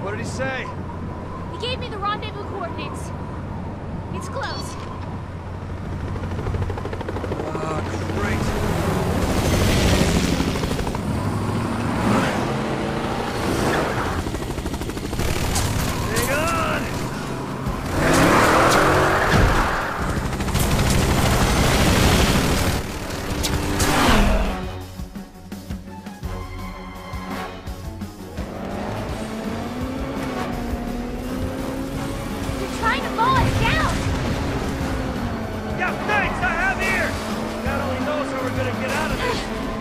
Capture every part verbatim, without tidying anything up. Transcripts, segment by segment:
What did he say? He gave me the rendezvous coordinates. It's close. Ah, great. Hang on! You're trying to mow us down! Yeah, thanks! I have ears! God only knows how we're gonna get out of this.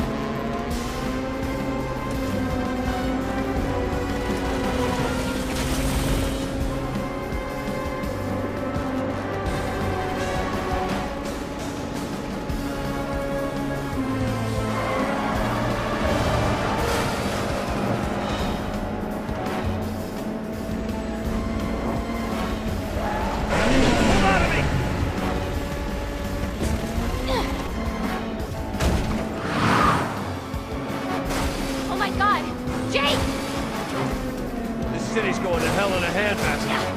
Hold on to me! Oh my god! Jake! This city's going to hell in a handbasket.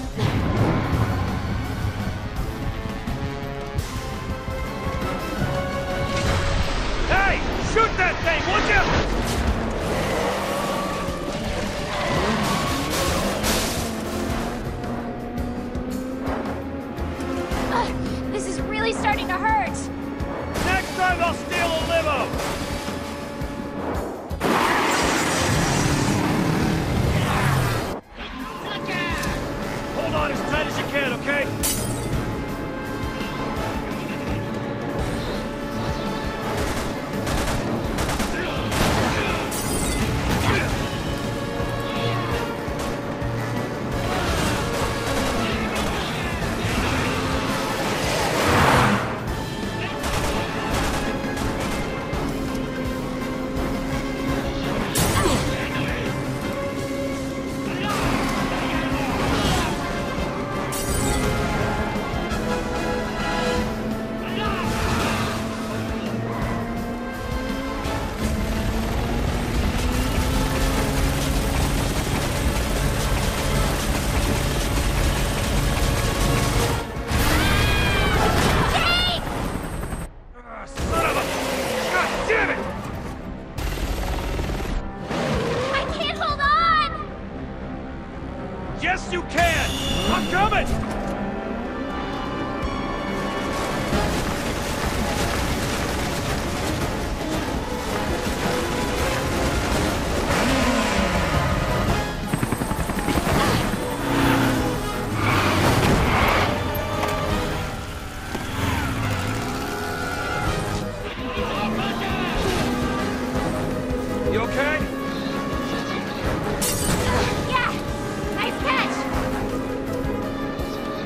Hey! Shoot that thing, would you? Ugh, this is really starting to hurt! Next time I'll steal a limo! Hold on as tight as you can, okay? Ah, son of a... God damn it! I can't hold on! Yes, you can! I'm coming! You okay? Yeah! Nice catch!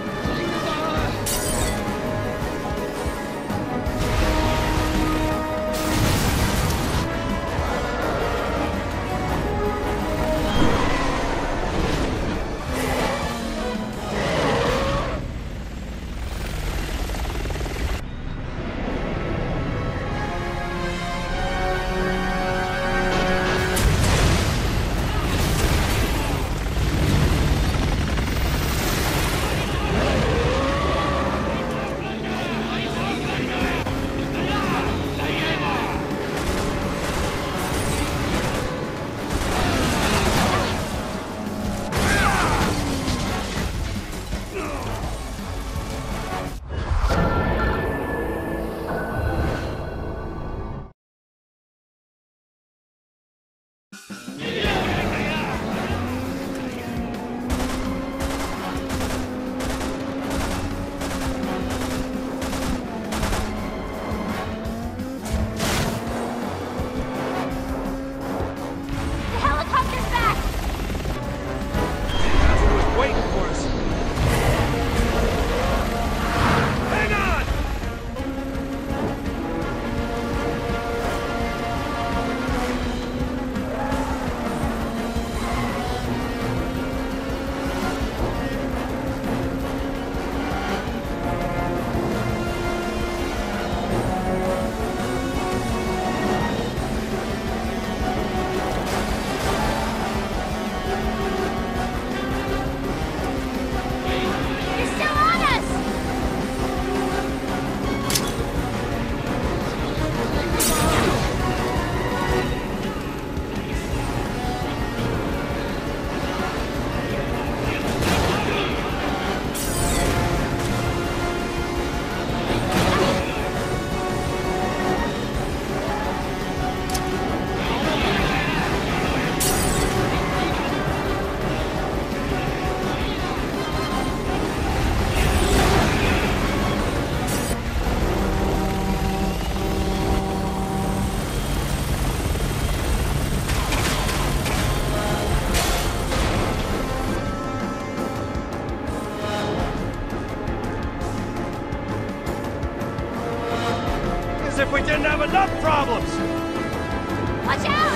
we didn't have enough problems! Watch out!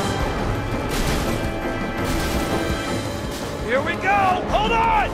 Here we go! Hold on!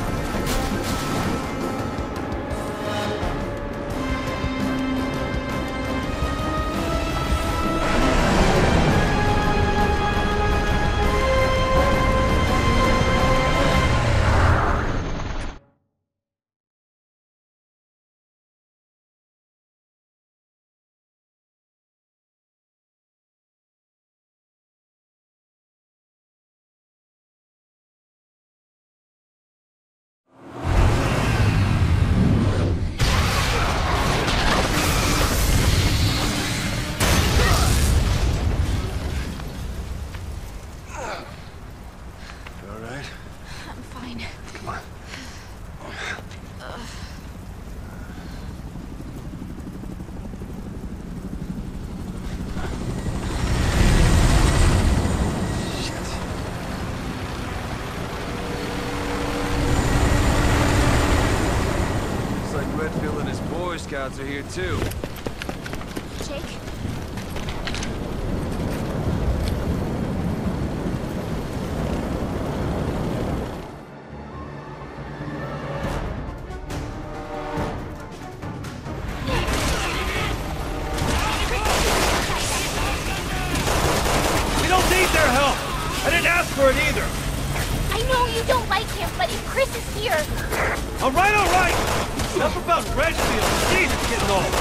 Scouts are here too. Jake? We don't need their help! I didn't ask for it either! I know you don't like him, but if Chris is here... Alright, alright! Enough about Redfield! Jesus, getting old!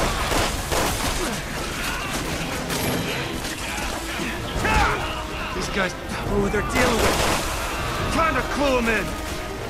These guys know who they're dealing with! Time to clue them in!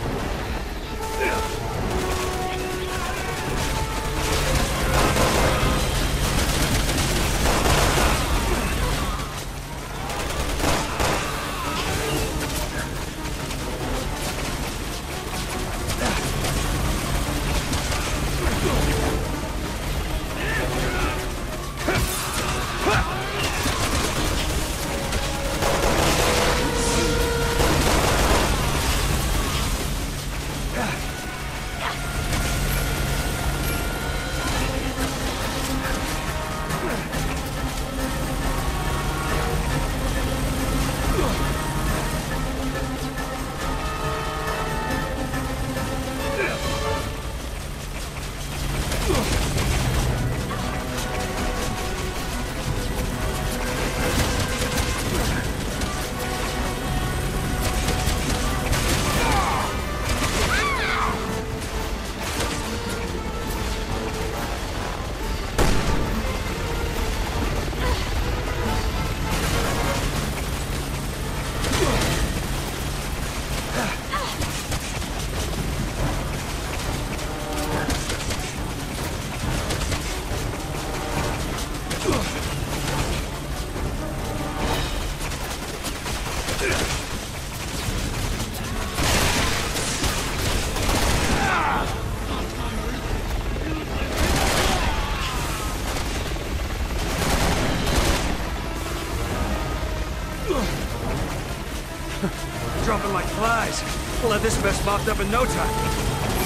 Dropping like flies. We'll have this mess mopped up in no time.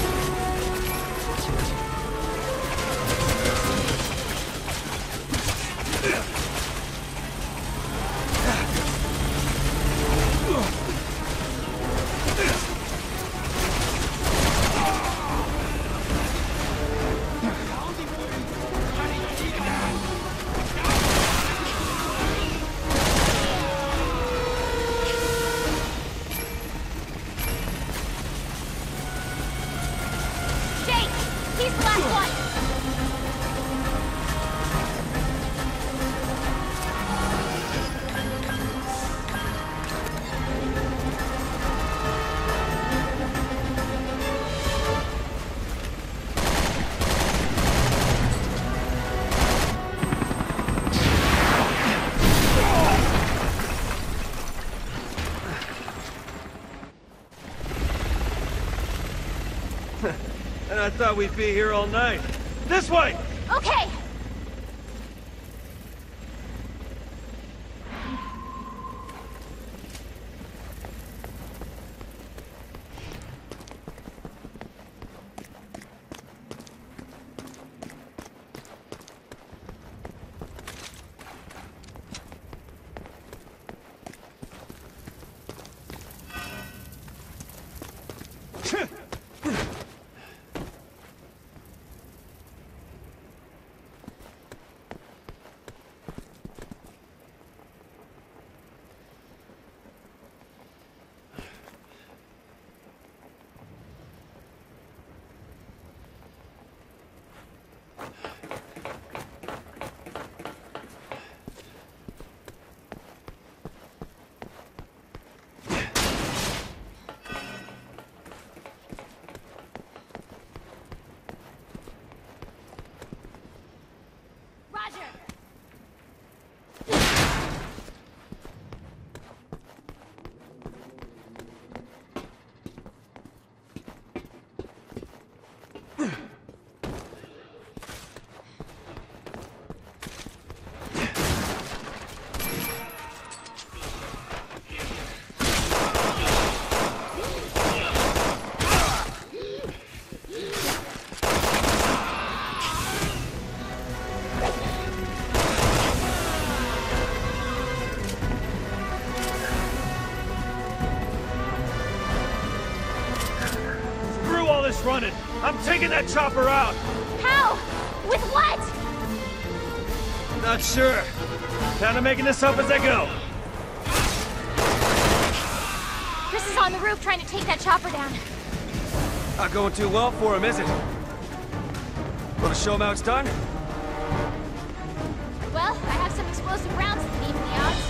And I thought we'd be here all night. This way! Okay! running. I'm taking that chopper out. How? With what? Not sure. Kinda making this up as I go. Chris is on the roof trying to take that chopper down. Not going too well for him, is it? Wanna show him how it's done? Well, I have some explosive rounds to even the odds.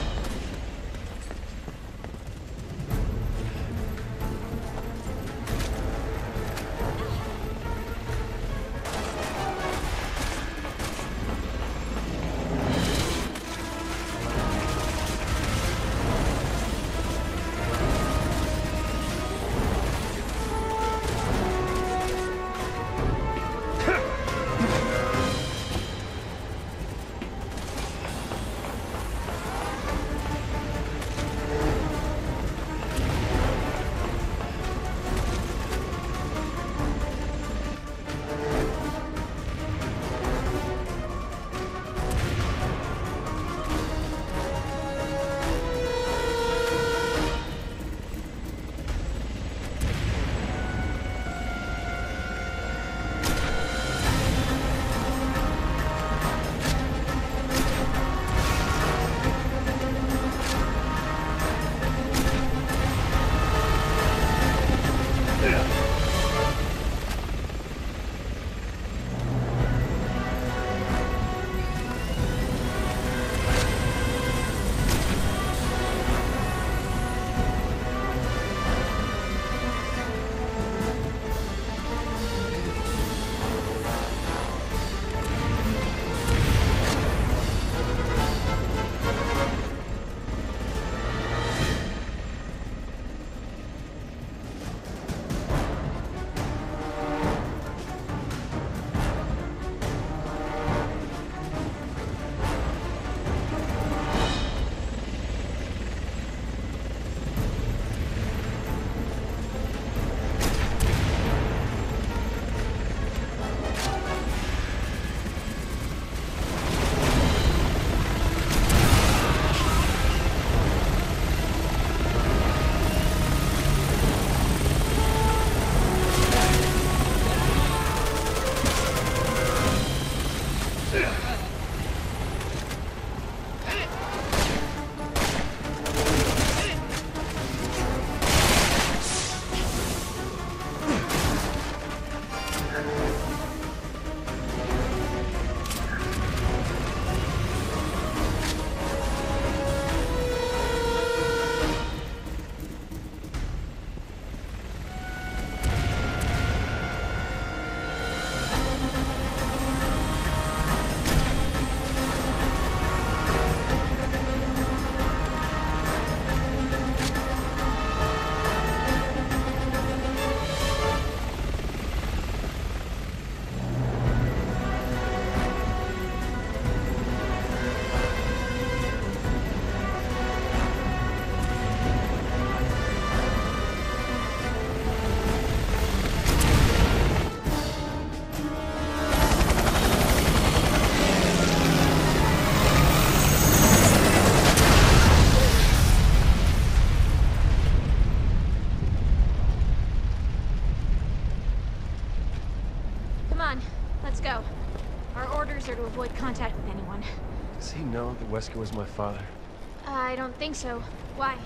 Are to avoid contact with anyone. Does he know that Wesker was my father? Uh, I don't think so. Why?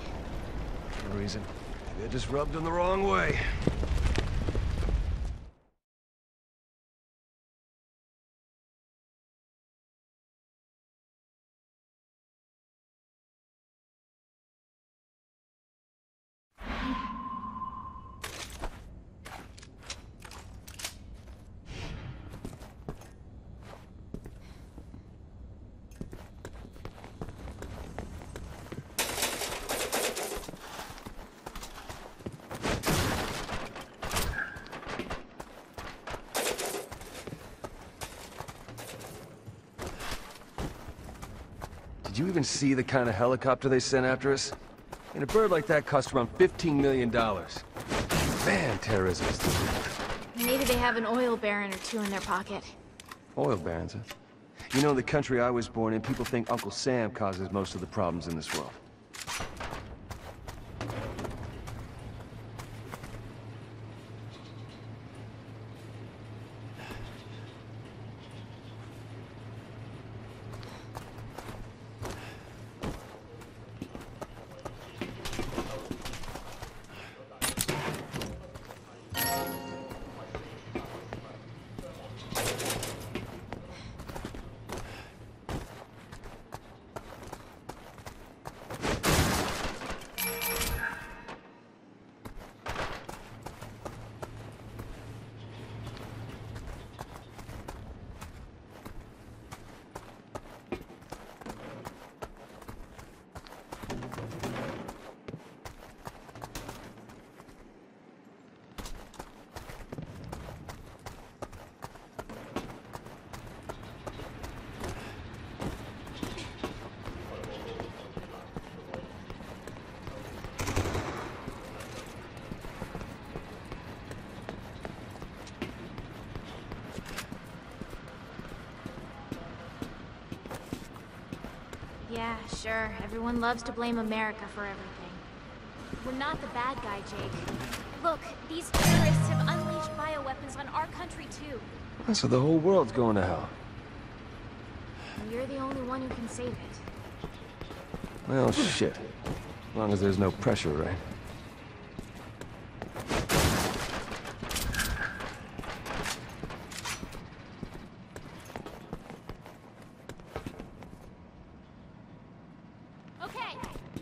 No reason. Maybe I just rubbed him the wrong way. Did you even see the kind of helicopter they sent after us? And a bird like that cost around fifteen million dollars. Man, terrorism is the root. Maybe they have an oil baron or two in their pocket. Oil barons, huh? You know, in the country I was born in, people think Uncle Sam causes most of the problems in this world. Yeah, sure. Everyone loves to blame America for everything. We're not the bad guy, Jake. Look, these terrorists have unleashed bioweapons on our country, too. So the whole world's going to hell. And you're the only one who can save it. Well, shit. As long as there's no pressure, right? Okay.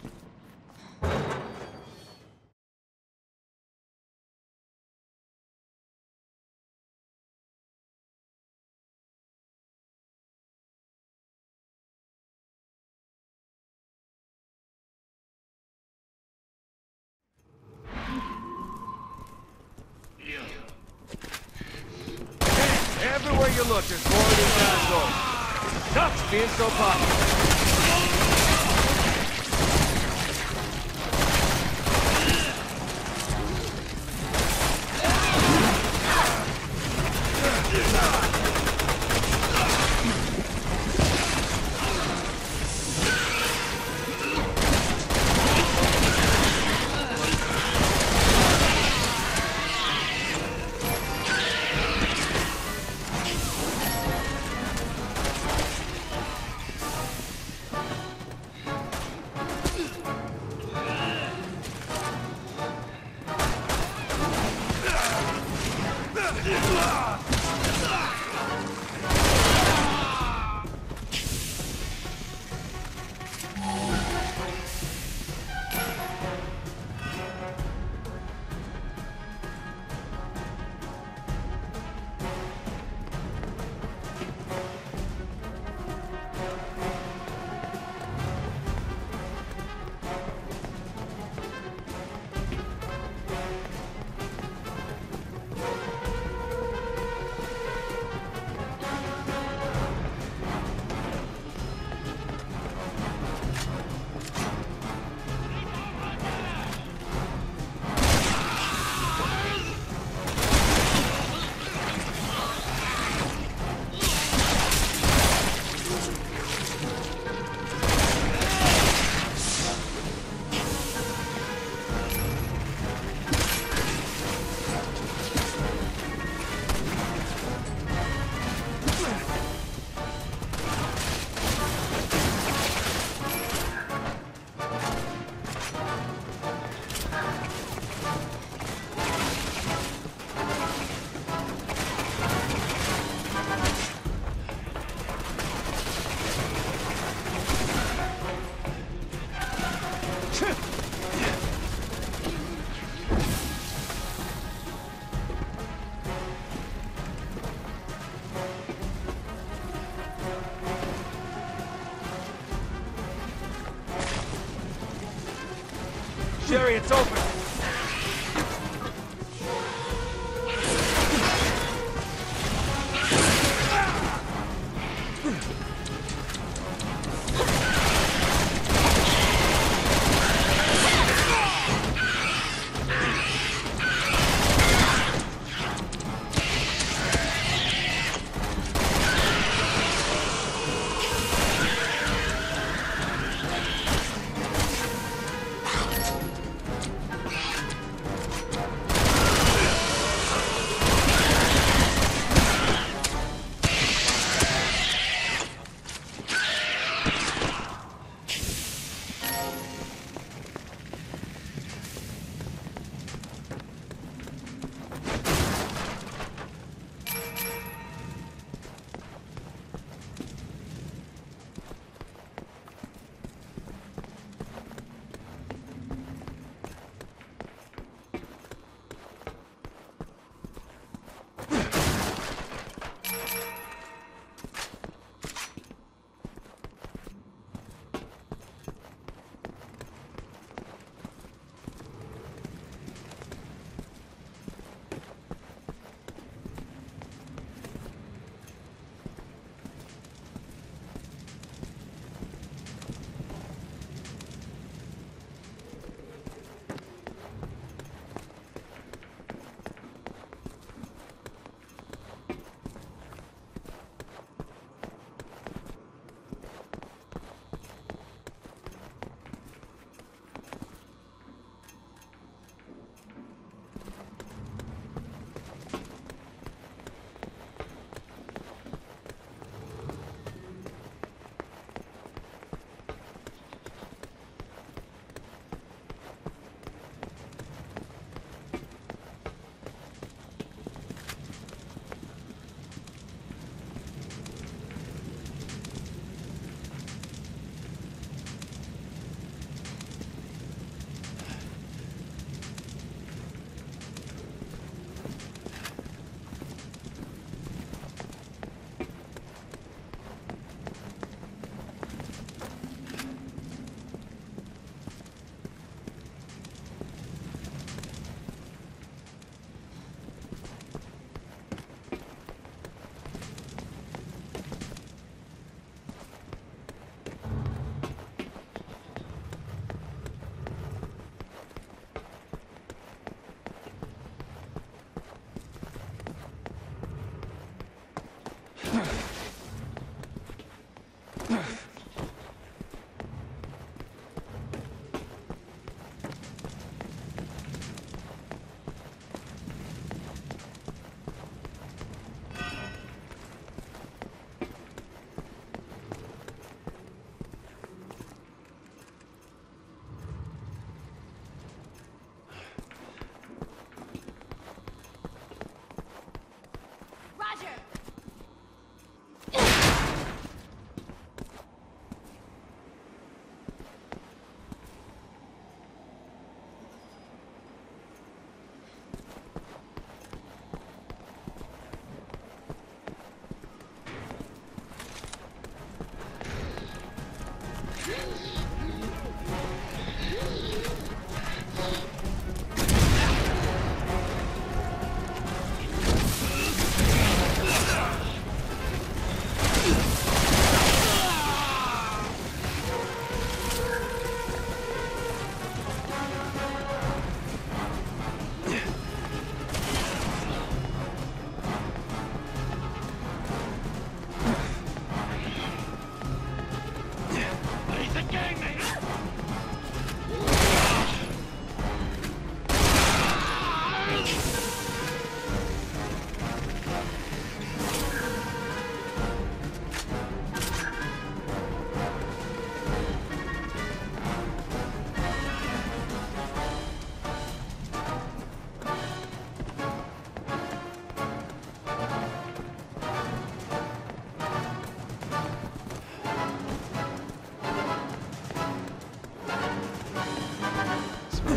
Everywhere you look, there's more of these assholes. Stop being so popular. Sherry, it's open!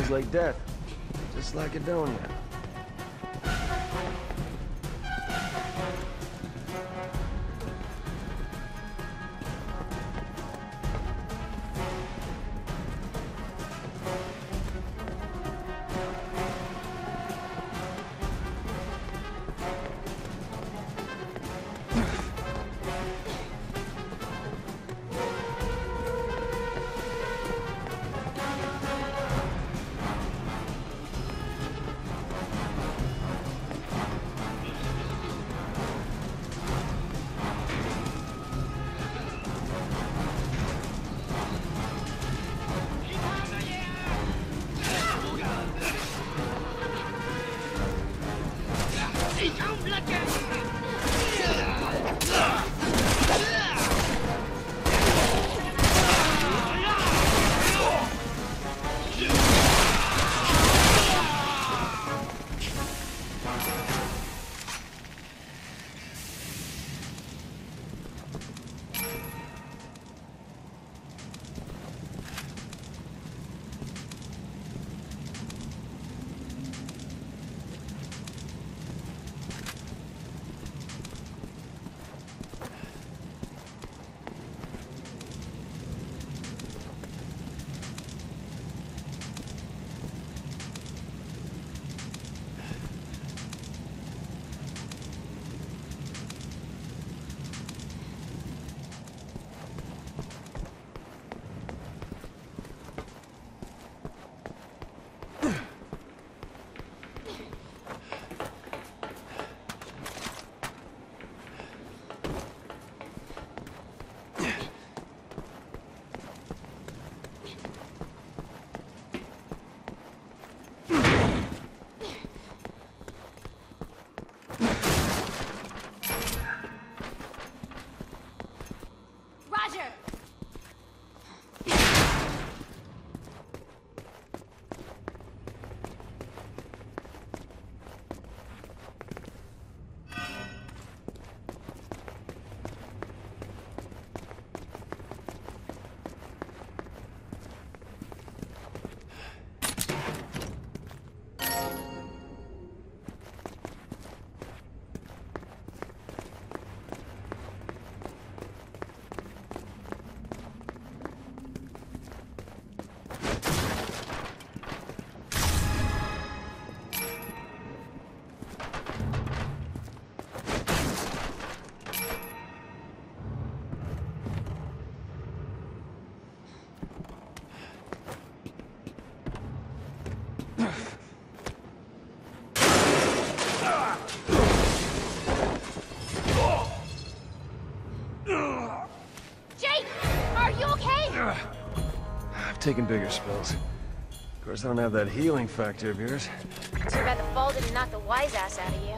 feels like death. Just like Adonia. Taking bigger spills. Of course, I don't have that healing factor of yours. Too bad the fall didn't knock the wise ass out of you.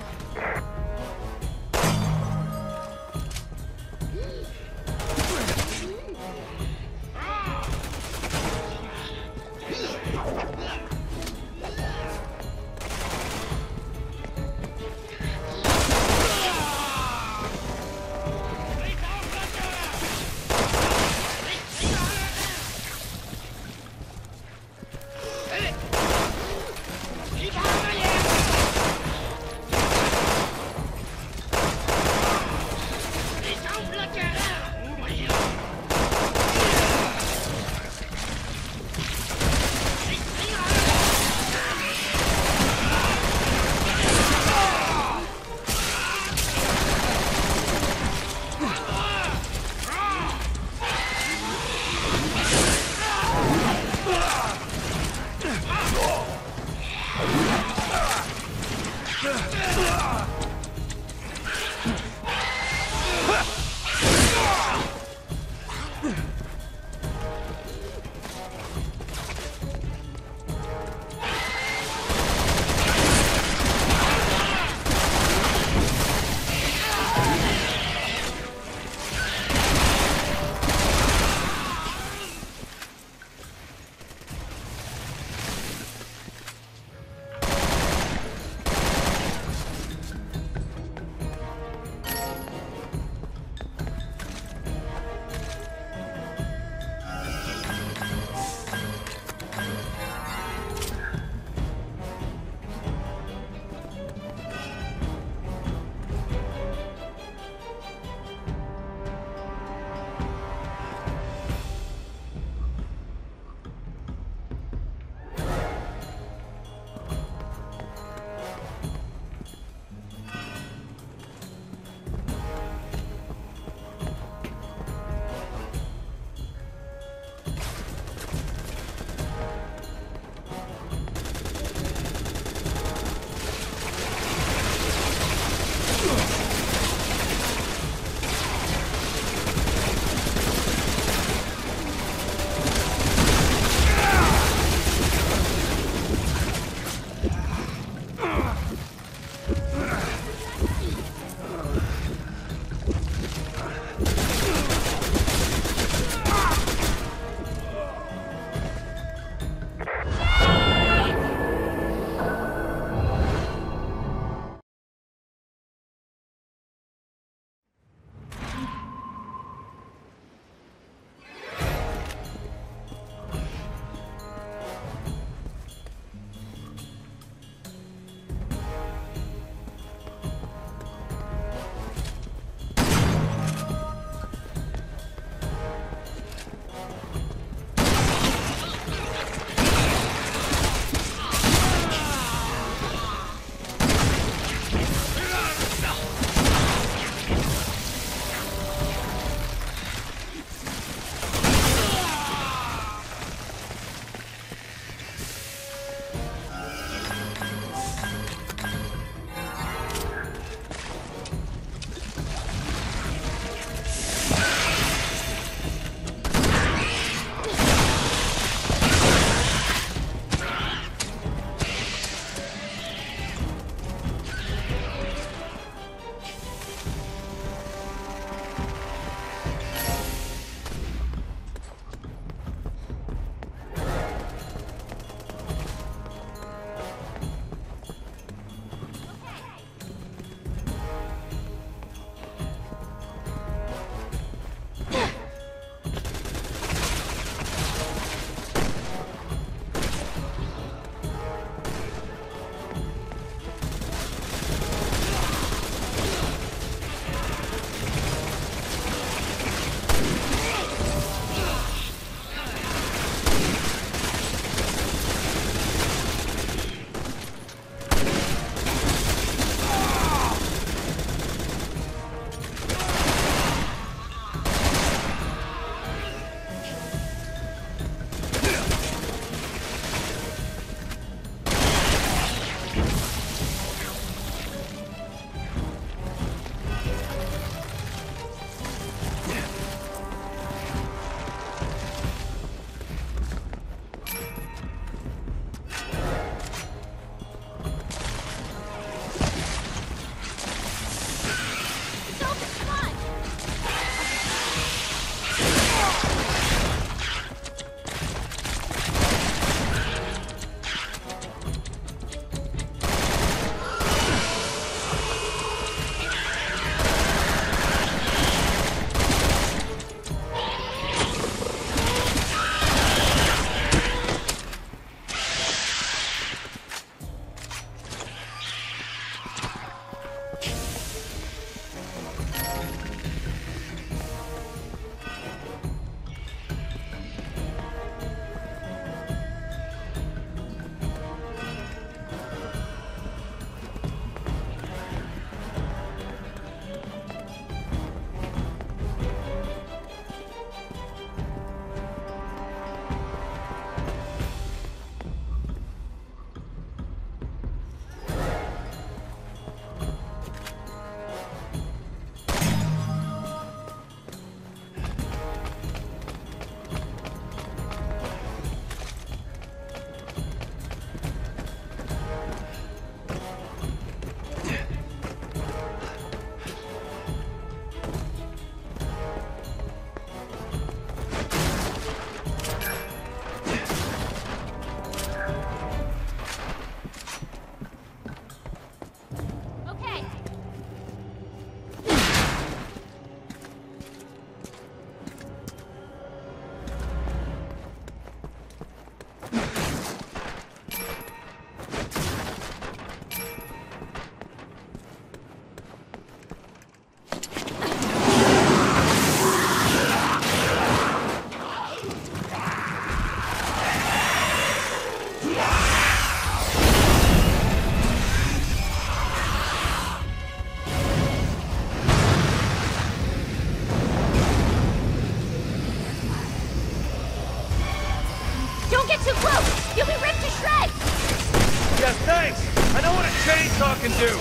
I know what a chainsaw can do!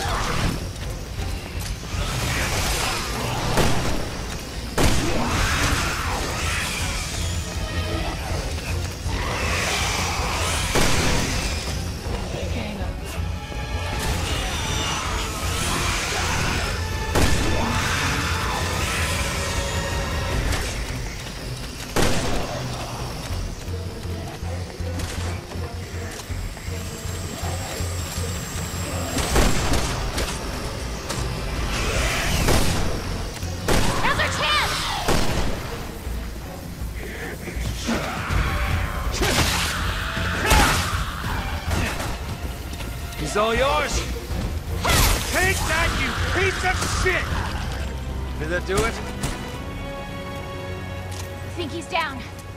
It's all yours! Take that, you piece of shit! Did that do it? I think he's down.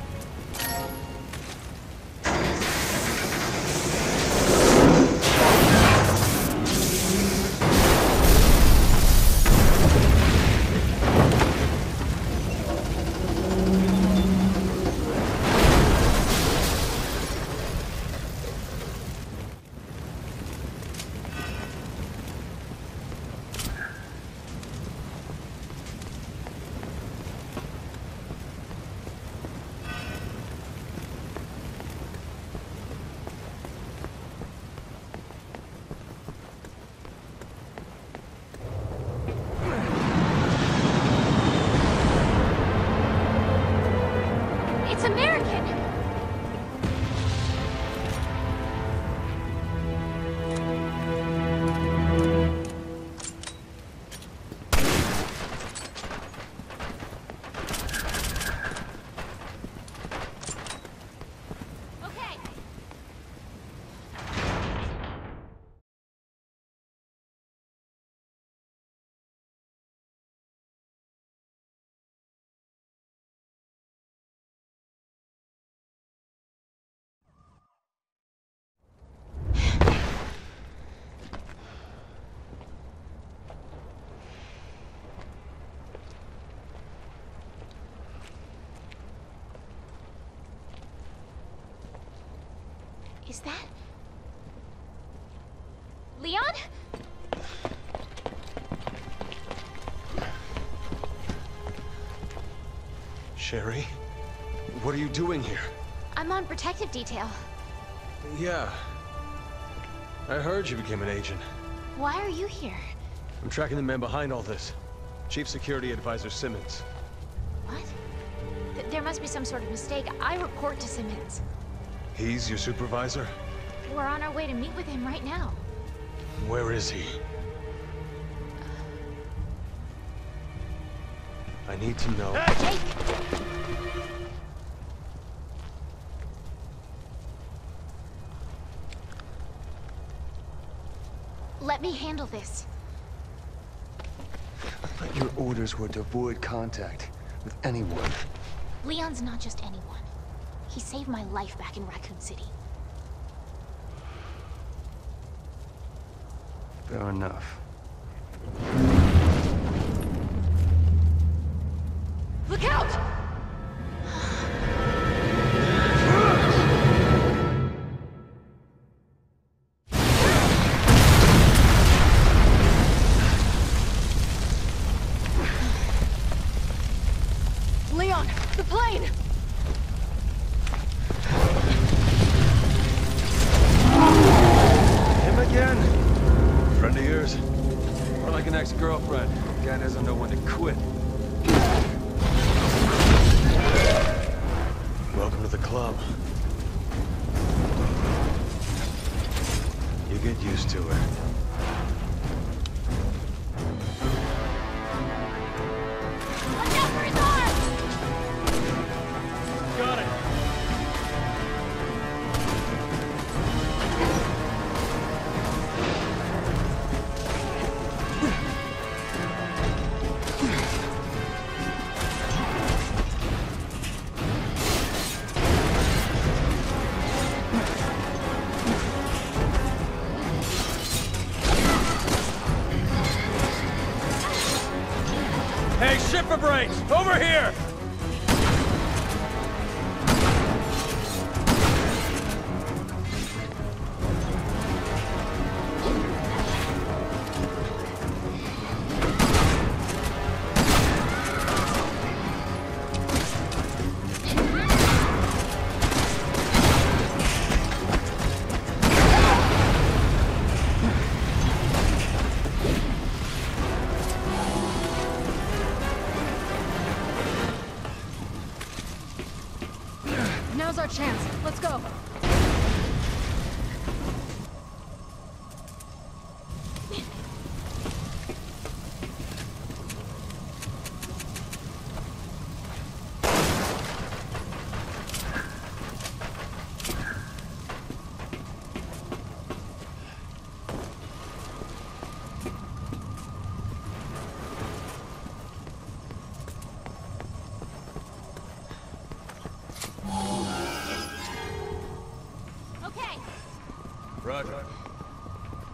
Is that... Leon? Sherry? What are you doing here? I'm on protective detail. Yeah. I heard you became an agent. Why are you here? I'm tracking the man behind all this. Chief Security Advisor Simmons. What? Th there must be some sort of mistake. I report to Simmons. He's your supervisor? We're on our way to meet with him right now. Where is he? I need to know. Jake! Let me handle this. I thought your orders were to avoid contact with anyone. Leon's not just anyone. He saved my life back in Raccoon City. Fair enough. Look out! Leon, the plane! Him again? Friend of yours? Or like an ex-girlfriend? Guy doesn't know when to quit. Welcome to the club. You get used to it. Watch out for his arm! Got it! Hey, shipper brains! Over here!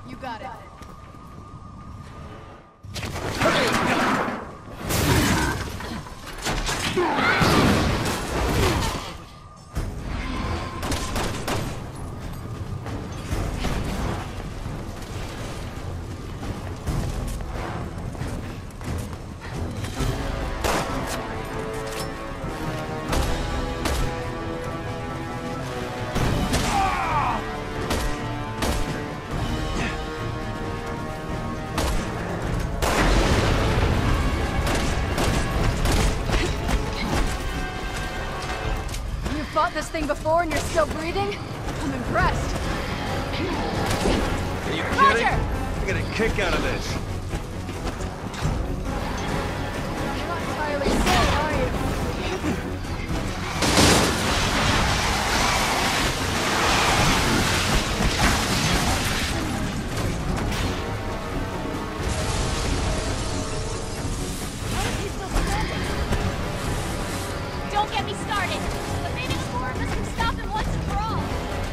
You got it. Fought this thing before and you're still breathing? I'm impressed. Are you Roger! kidding? I get a kick out of this. You're not entirely sane, are you? How is he still standing? Don't get me started! But maybe the four of us can stop him once and for all!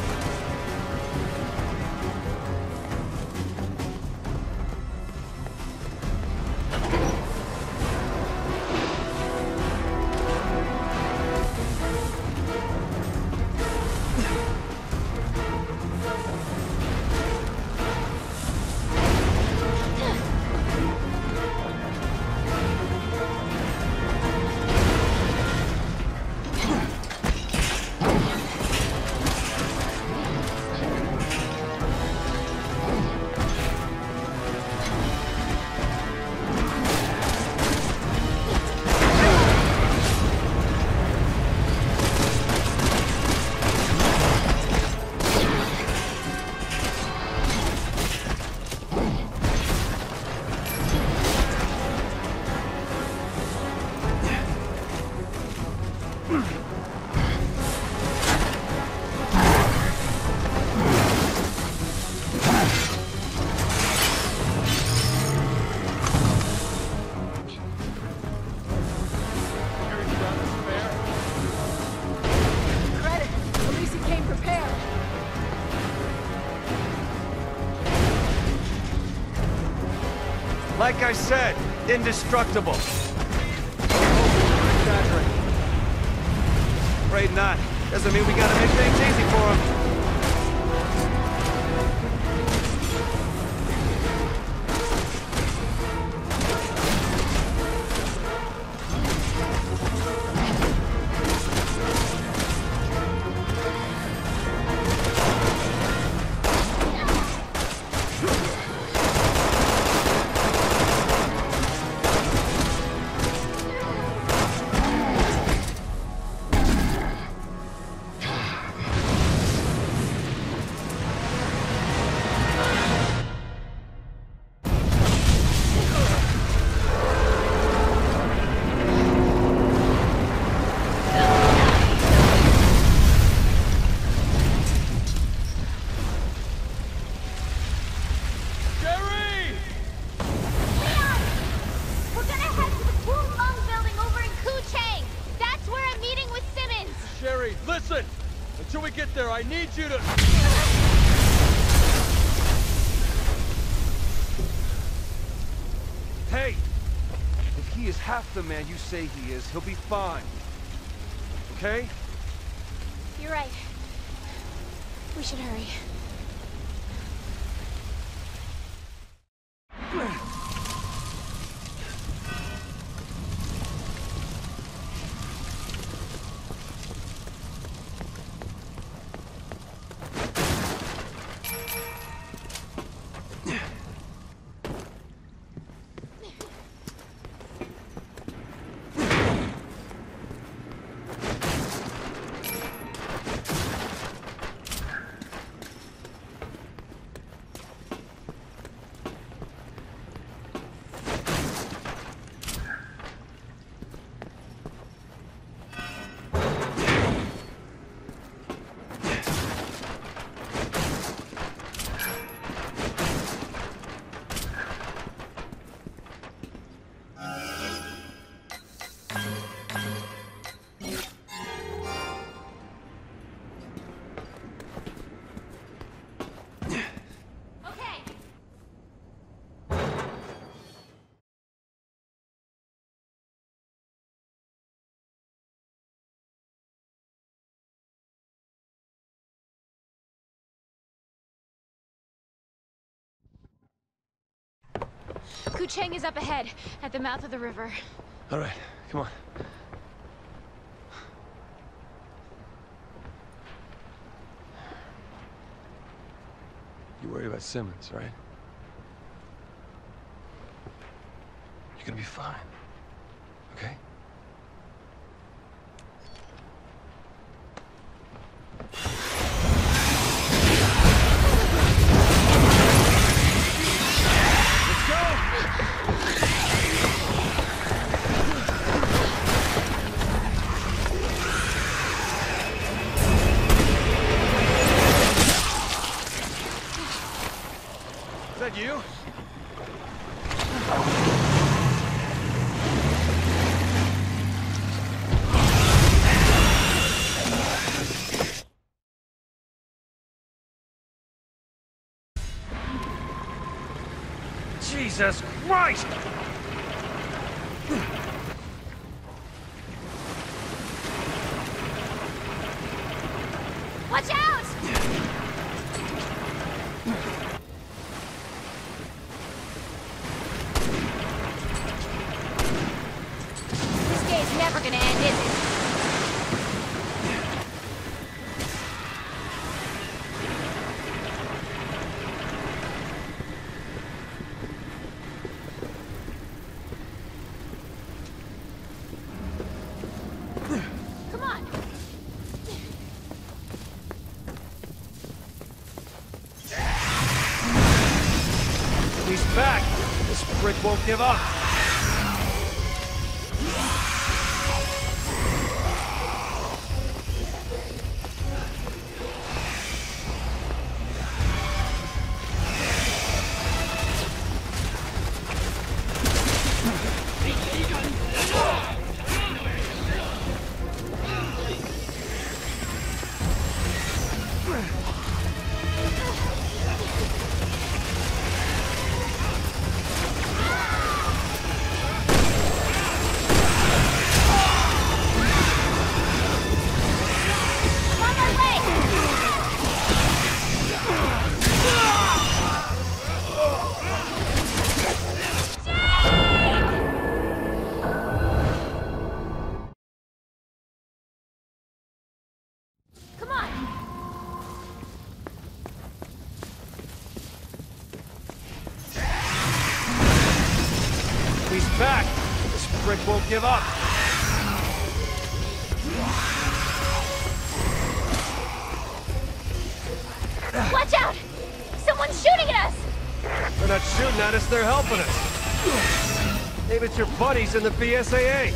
Credit. At least he came prepared. Like I said, indestructible. Afraid not. Doesn't mean we gotta make things easy for him. Listen! Until we get there, I need you to... Hey! If he is half the man you say he is, he'll be fine. Okay? You're right. We should hurry. Kucheng is up ahead, at the mouth of the river. All right, come on. You worry about Simmons, right? You're gonna be fine, okay? You? Jesus Christ! Watch out! Never gonna end, is it? Come on! He's back! This prick won't give up! He's back! This prick won't give up! Watch out! Someone's shooting at us! They're not shooting at us, they're helping us! Maybe it's your buddies in the B S A A!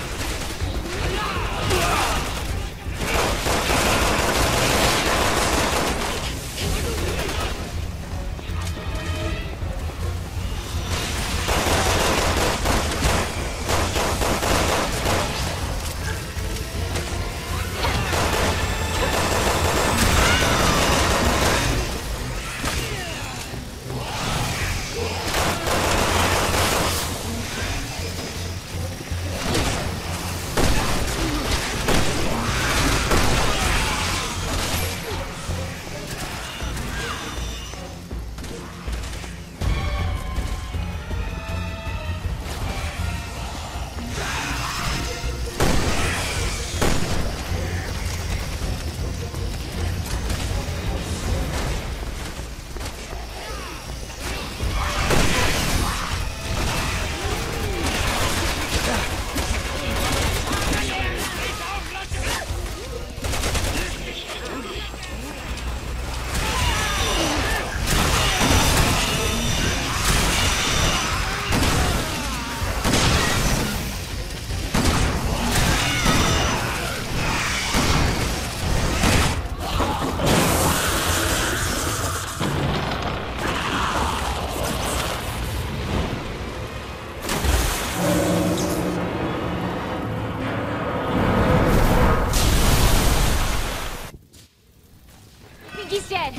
He's dead.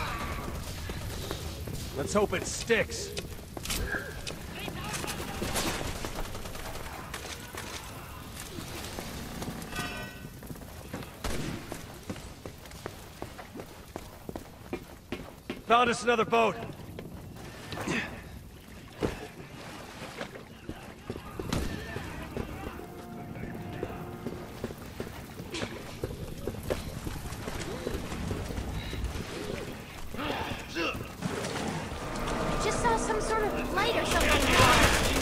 Let's hope it sticks. Found us another boat. saw some sort of light or something.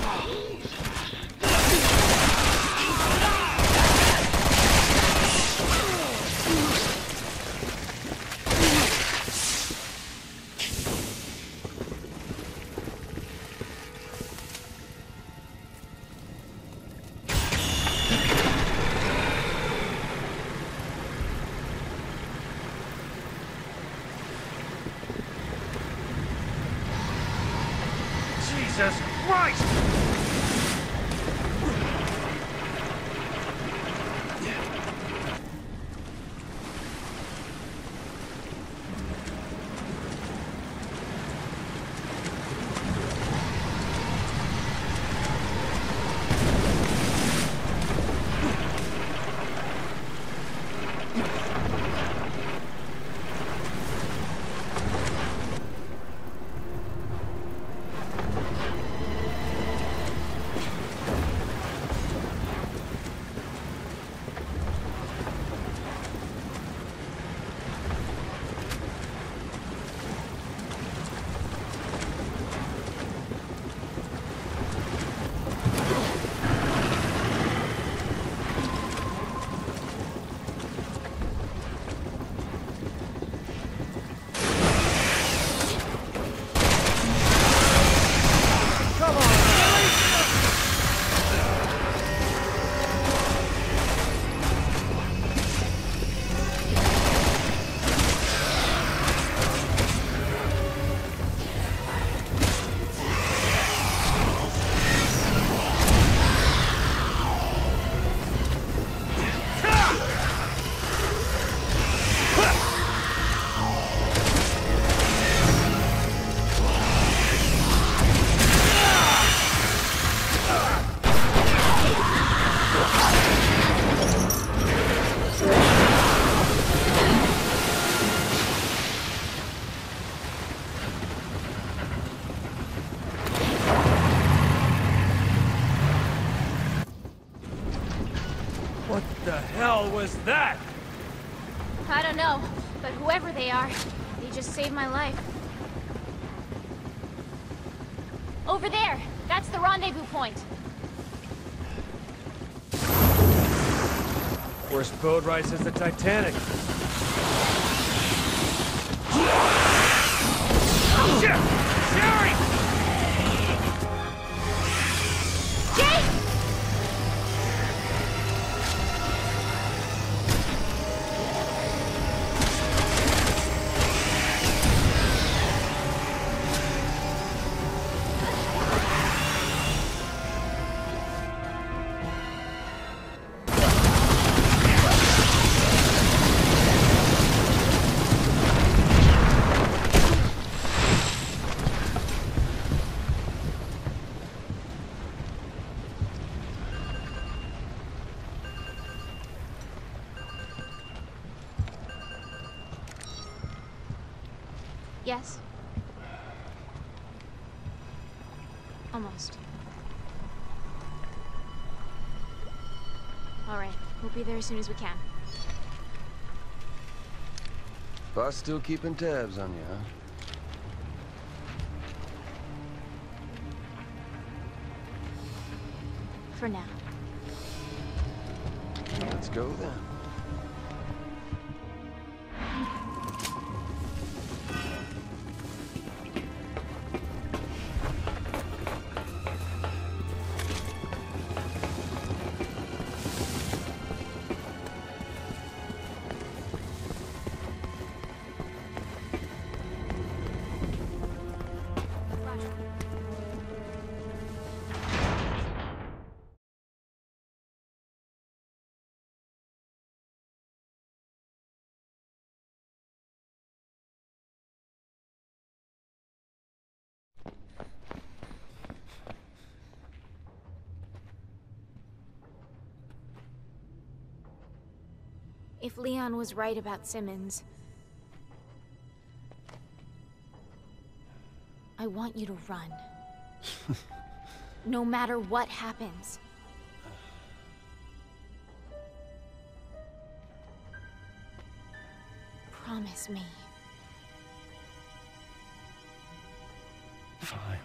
Jesus Christ! What the hell was that? I don't know, but whoever they are, they just saved my life. Over there! That's the rendezvous point. Worst boat ride since the Titanic. Shit! Sherry! Jake! Yes? Almost. Alright, we'll be there as soon as we can. Boss still keeping tabs on you, huh? For now. Let's go then. If Leon was right about Simmons, I want you to run. No matter what happens. Promise me. Fine.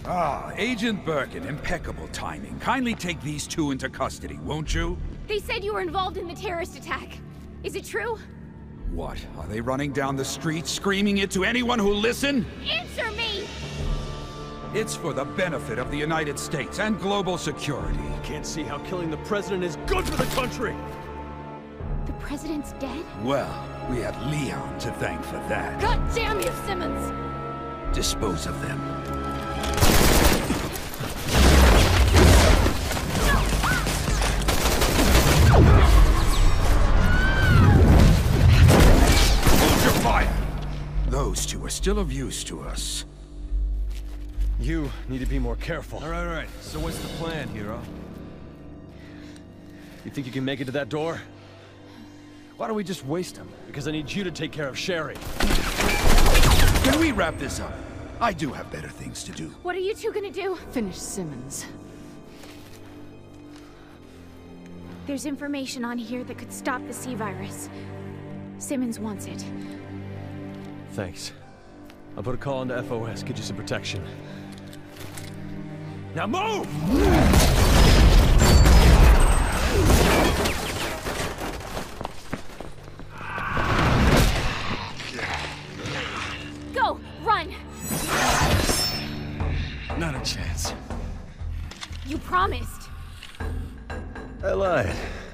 Ah, Agent Birkin, impeccable timing. Kindly take these two into custody, won't you? They said you were involved in the terrorist attack. Is it true? What? Are they running down the street, screaming it to anyone who'll listen? Answer me! It's for the benefit of the United States and global security. Can't see how killing the president is good for the country! The president's dead? Well, we have Leon to thank for that. God damn you, Simmons! Dispose of them. Hold your fire! Those two are still of use to us. You need to be more careful. All right, all right. So what's the plan, hero? You think you can make it to that door? Why don't we just waste him? Because I need you to take care of Sherry. Can we wrap this up? I do have better things to do. What are you two gonna do? Finish Simmons. There's information on here that could stop the C virus. Simmons wants it. Thanks. I'll put a call into F O S, get you some protection. Now move! Go! Run! Not a chance. You promised. I lied.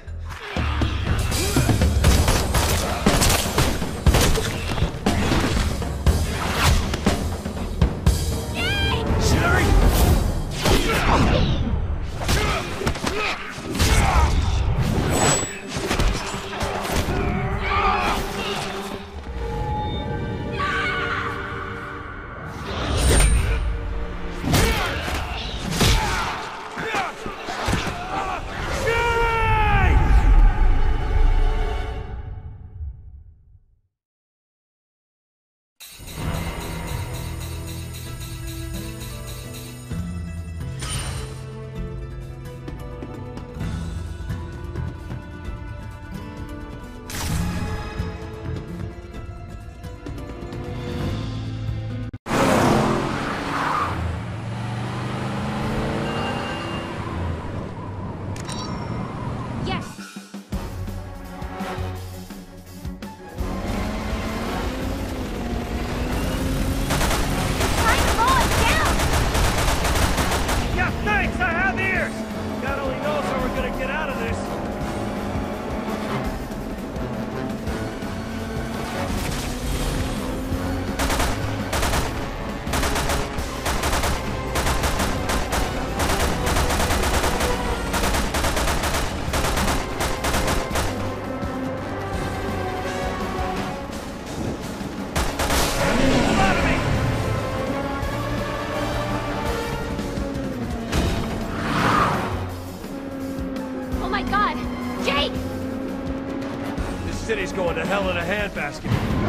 City's going to hell in a handbasket.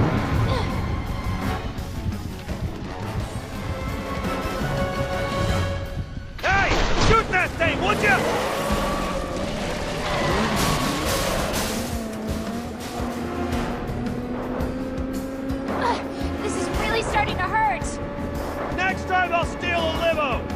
Hey! Shoot that thing, would you? Uh, this is really starting to hurt. Next time I'll steal a limo.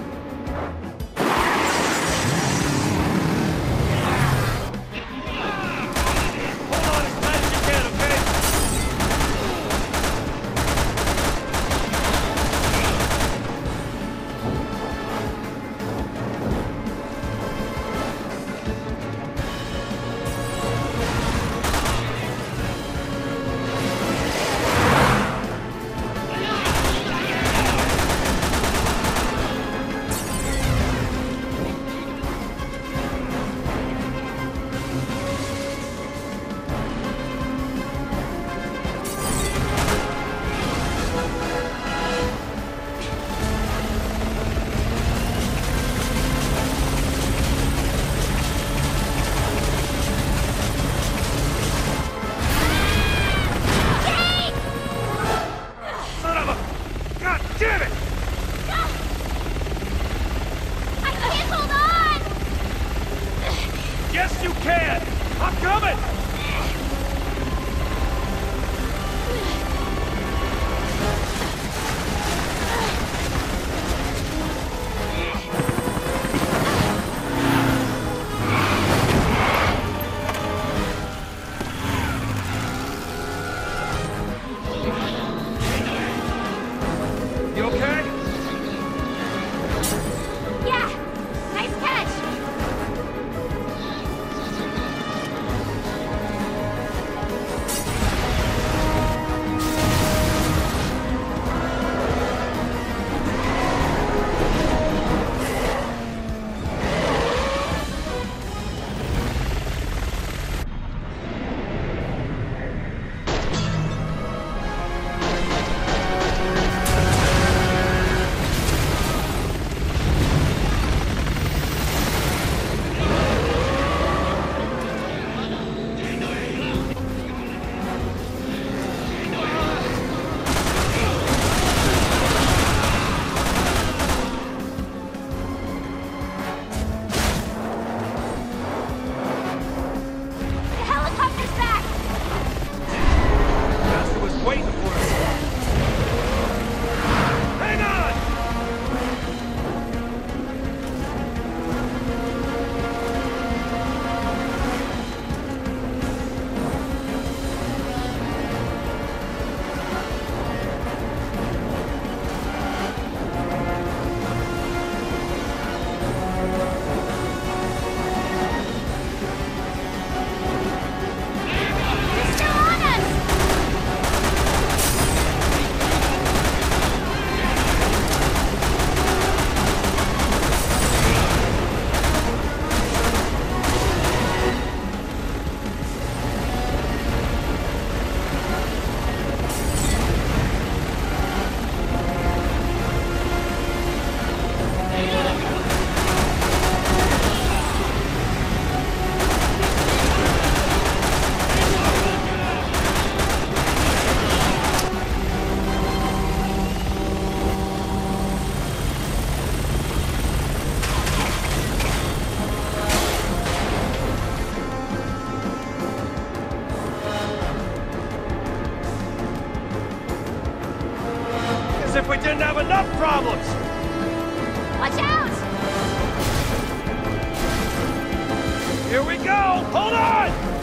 problems! Watch out! Here we go! Hold on!